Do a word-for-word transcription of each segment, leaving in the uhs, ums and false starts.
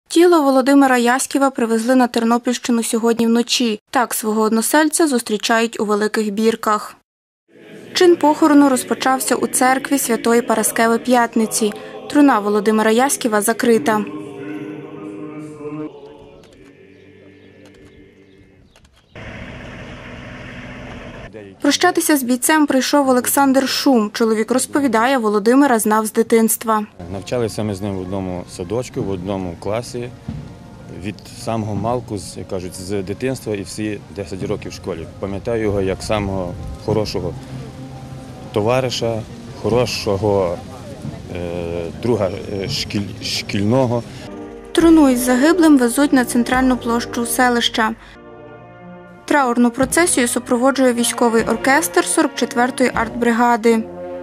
Тіло Володимира Яськіва привезли на Тернопільщину сьогодні вночі. Так свого односельця зустрічають у Великих Бірках. Чин похорону розпочався у церкві Святої Параскеви П'ятниці. Труна Володимира Яськіва закрита. Прощатися з бійцем прийшов Олександр Шум. Чоловік розповідає, Володимира знав з дитинства. Навчалися ми з ним в одному садочку, в одному класі. Від самого малку, як кажуть, з дитинства і всі десять років в школі. Пам'ятаю його як самого хорошого товариша, хорошого е, друга е, шкіль, шкільного. Труну із загиблим везуть на центральну площу селища. Траурну процесію супроводжує військовий оркестр сорок четвертої артбригади.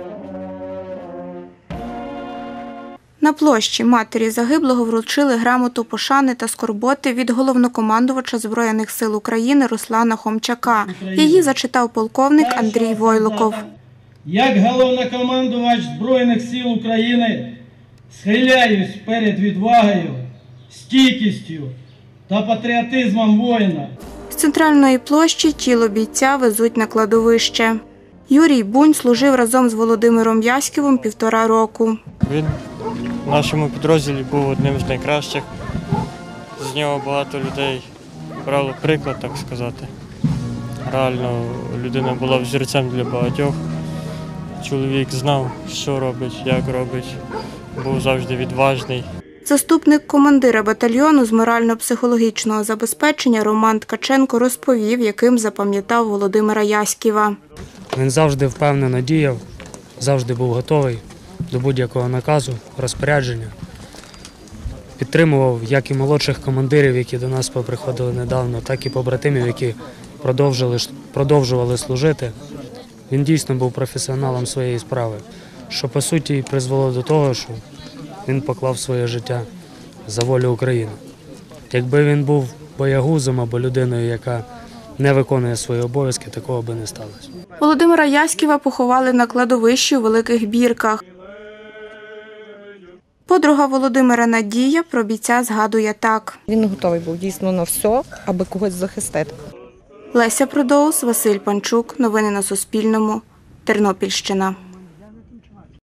На площі матері загиблого вручили грамоту пошани та скорботи від головнокомандувача Збройних сил України Руслана Хомчака. Її зачитав полковник Андрій Войлоков. Як головнокомандувач Збройних сил України схиляюсь перед відвагою, стійкістю та патріотизмом воїна. З центральної площі тіло бійця везуть на кладовище. Юрій Бунь служив разом з Володимиром Яськівим півтора року. Він в нашому підрозділі був одним з найкращих. З нього багато людей брало приклад, так сказати. Реально людина була взірцем для багатьох. Чоловік знав, що робить, як робить, був завжди відважний. Заступник командира батальйону з морально-психологічного забезпечення Роман Ткаченко розповів, яким запам'ятав Володимира Яськіва. Він завжди впевнено діяв, завжди був готовий до будь-якого наказу, розпорядження. Підтримував як і молодших командирів, які до нас поприходили недавно, так і побратимів, які продовжували, продовжували служити. Він дійсно був професіоналом своєї справи, що по суті призвело до того, що він поклав своє життя за волю України. Якби він був боягузом або людиною, яка не виконує свої обов'язки, такого би не сталося. Володимира Яськіва поховали на кладовищі у Великих Бірках. Подруга Володимира Надія про бійця згадує так. Він готовий був дійсно на все, аби когось захистити. Леся Продоус, Василь Панчук. Новини на Суспільному. Тернопільщина.